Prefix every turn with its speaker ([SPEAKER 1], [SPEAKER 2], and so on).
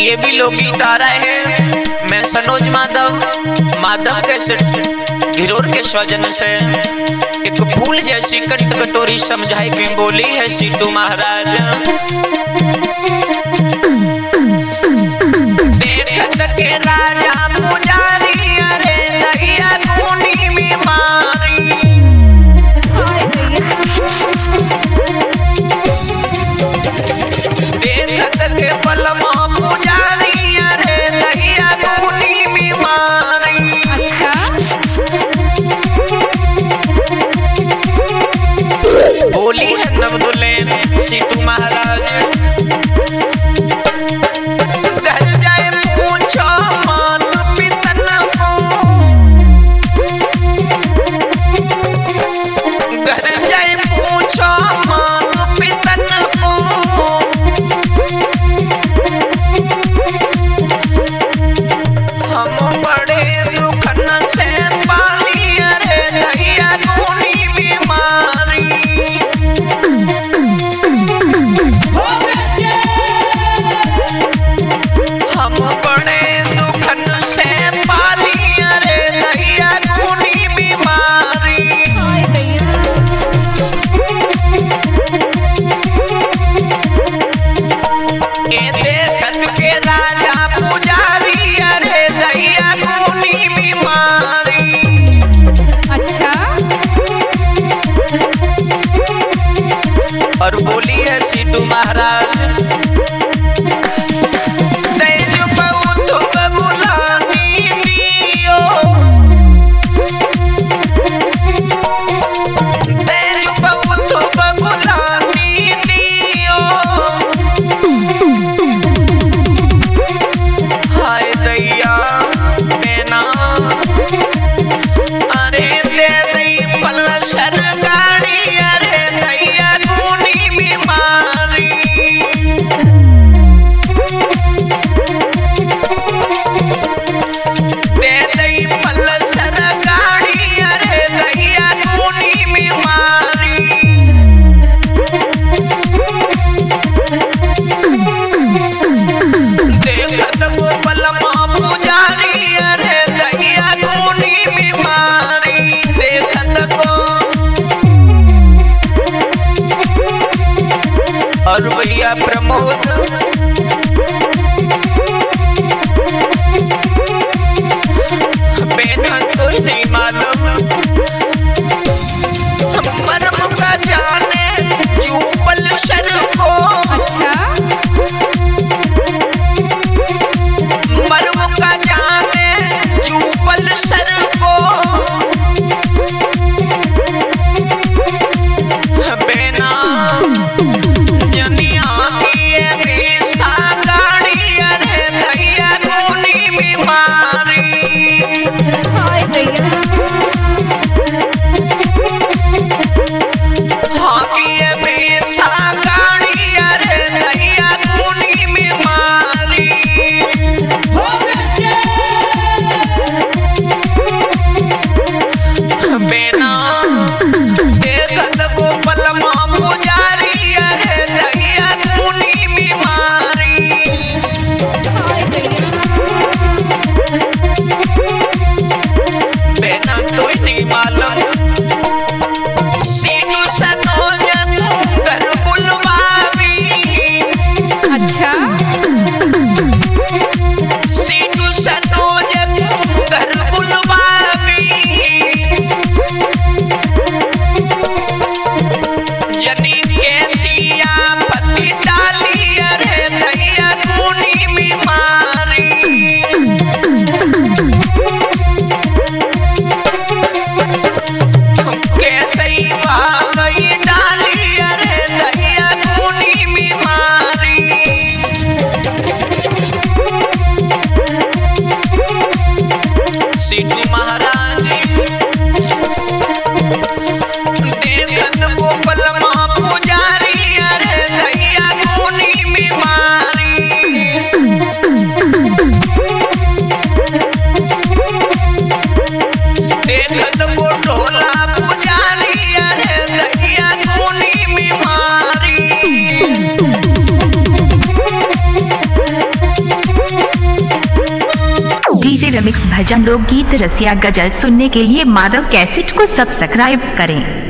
[SPEAKER 1] ये भी लोकगीत आ रहा है। मैं सनोज माधव कैसेट घिरोर के सौजन्य से एक फूल जैसी कट कटोरी समझाए के बोली है सीटू महाराज। देखत के राजा पुजारी अरे दहिया खूनी बीमारी। देखत के पलमा पुजारी अरे दहिया खूनी बीमारी। बोली है नवदुल्ले सीटू महाराज। घर जाए पूछो मात पितन को, घर जाए पूछो मात पितन को। हम बड़े दुखन से पाली अरे दहिया खूनी बीमारी। हम बड़े दुखन से पाली अरे दहिया खूनी बीमारी। ये देखत के राजा पुजारी अरे दहिया खूनी बीमारी।
[SPEAKER 2] अच्छा।
[SPEAKER 1] और बोली है सीटू महाराज। तेज बहुत बुलानी दियो, तेज बहुत बुलानी दियो। हाय दैया बेना अरे दे दई पल्सर गाड़ी अरे दैया खूनी बीमारी। दे दई पल्सर गाड़ी अरे दैया खूनी बीमारी। देखत वो पलमा पुजारी अरे दैया खूनी बीमारी। देखत को और भैया प्रमोद बेना कोई नहीं मालूम। मर्म का जाने यूपल शर को।
[SPEAKER 2] अच्छा।
[SPEAKER 1] मर्म का जाने यूपल सर को। बेना जनिया दिए भी सा
[SPEAKER 3] रिमिक्स भजन लोकगीत रसिया गजल सुनने के लिए माधव कैसेट को सब्सक्राइब करें।